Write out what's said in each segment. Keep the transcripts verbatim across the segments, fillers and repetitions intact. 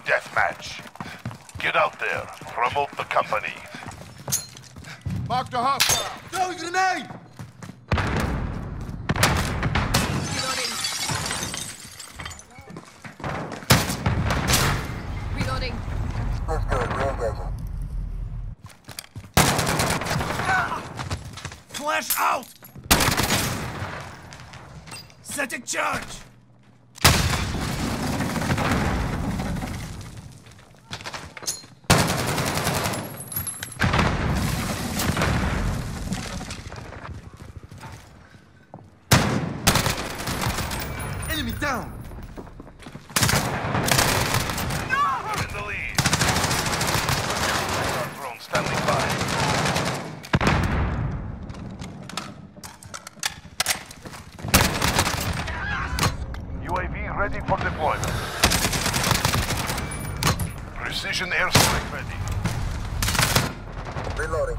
deathmatch. Get out there. Promote the company. Mark the hostile. Throw grenade! Reloading. Reloading. Let's go, re-engaging. Flash out! Setting charge! Enemy down! We're in the lead. Radar drone standing by. U A V ready for deployment. Precision airstrike ready. Reloading.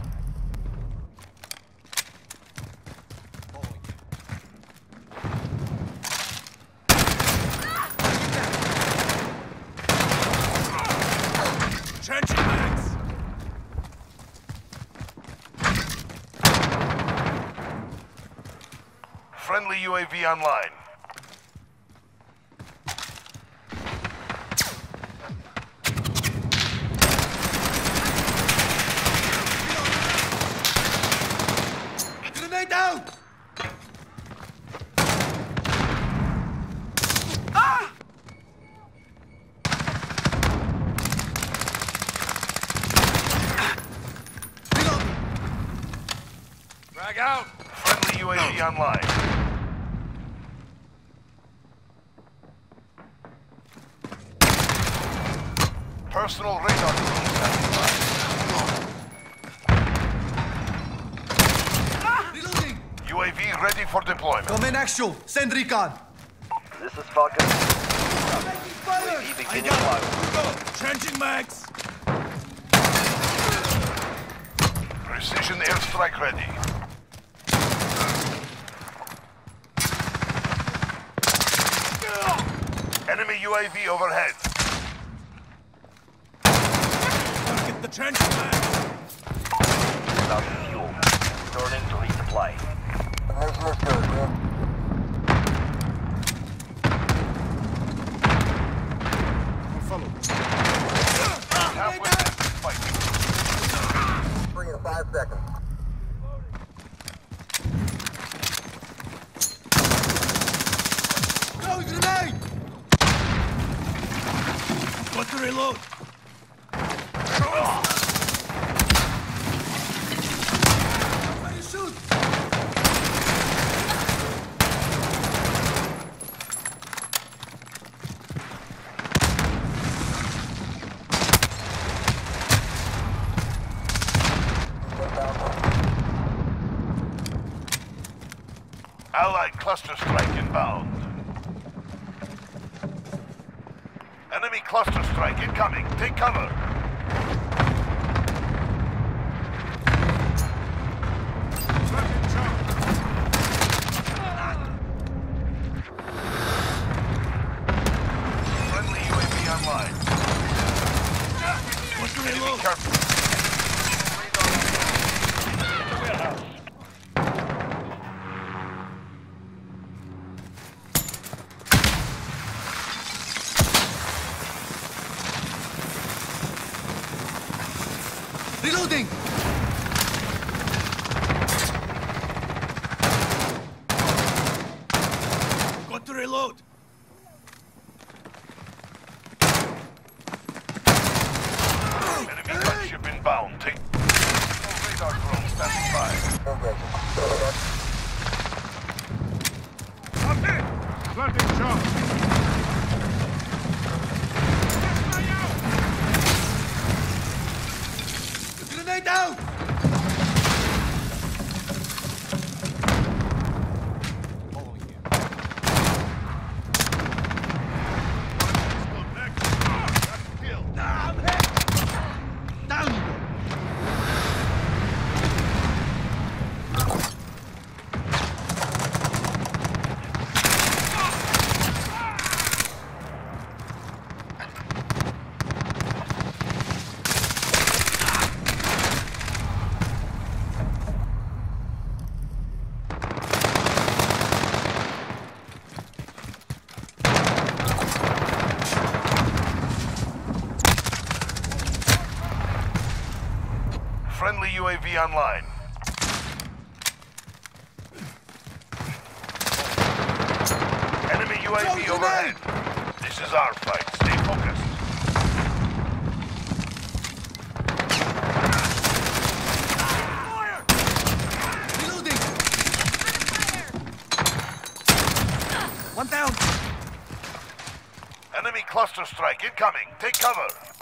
Changing mags! Friendly U A V online. Grenade out! Frag out! Friendly U A V online. Personal radar drone standing by. Reloading! U A V ready for deployment. Command actual. Send recon. This is Vacant. Fire! Beginning flight. Changing mags! Precision airstrike ready. Enemy U A V overhead. Get the changing mags! Without fuel. Returning to resupply. Mission is good, man. Follow. Halfway there. Fight. Three in five seconds. Throw grenade! Got to reload! Where you shoot? Allied cluster strike inbound. Enemy cluster strike incoming. Take cover. Friendly U A V online. Got to Enemy reload! careful. V online. Enemy U A V Throw overhead. This is our fight. Stay focused. Reloading. One down. Enemy cluster strike incoming. Take cover.